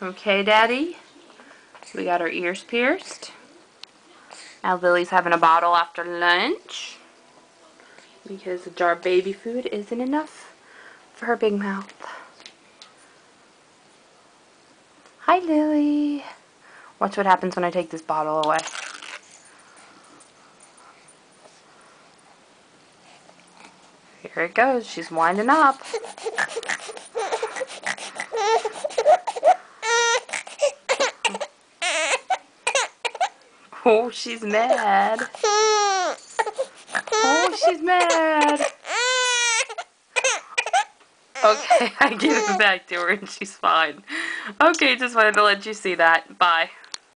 Okay, Daddy? We got our ears pierced. Now Lily's having a bottle after lunch because the jar of baby food isn't enough for her big mouth. Hi, Lily. Watch what happens when I take this bottle away. Here it goes. She's winding up. Oh, she's mad. Oh, she's mad. Okay, I give it back to her and she's fine. Okay, just wanted to let you see that. Bye.